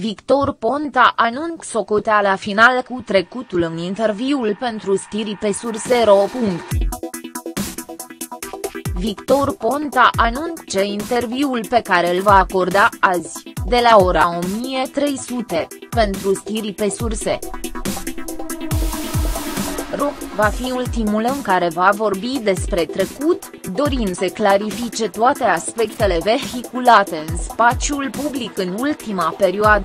Victor Ponta anunță socoteala final cu trecutul în interviul pentru Stiri pe Surse.ro. Victor Ponta anunță interviul pe care îl va acorda azi, de la ora 1300, pentru Stiri pe Surse.ro, va fi ultimul în care va vorbi despre trecut, dorind să clarifice toate aspectele vehiculate în spațiul public în ultima perioadă.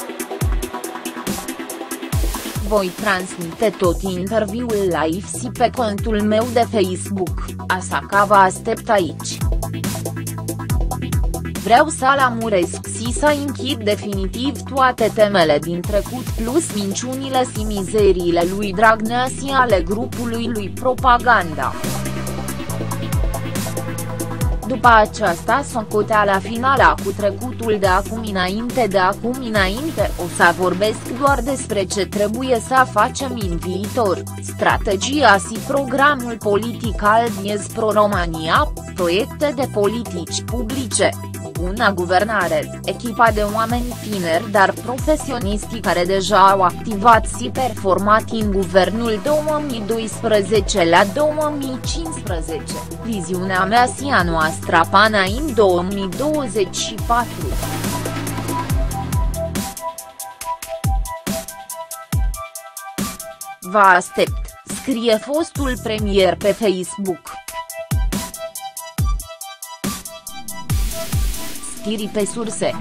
Voi transmite tot interviul live și pe contul meu de Facebook, așa că vă aștept aici. Vreau să lămuresc și să închid definitiv toate temele din trecut plus minciunile și mizeriile lui Dragnea și ale grupului lui propaganda. După aceasta socoteala finală cu trecutul de acum înainte, o să vorbesc doar despre ce trebuie să facem în viitor, strategia și programul politic al Diez Pro-România, proiecte de politici publice, bună guvernare, echipa de oameni tineri dar profesioniști care deja au activat și performat în guvernul 2012 la 2015, viziunea mea și a noastră până în 2024. Vă aștept, scrie fostul premier pe Facebook. Stiri pe Surse.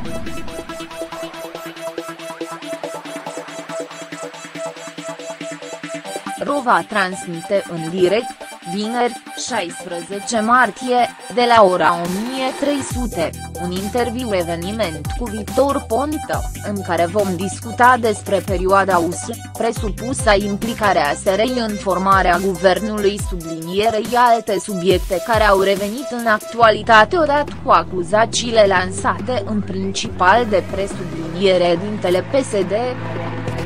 Ro va transmite în direct, vineri, 16 martie, de la ora 1300, un interviu eveniment cu Victor Ponta, în care vom discuta despre perioada USL, presupusă implicarea SRI în formarea guvernului sublinierei alte subiecte care au revenit în actualitate odată cu acuzațiile lansate în principal de presubliniere dintele PSD.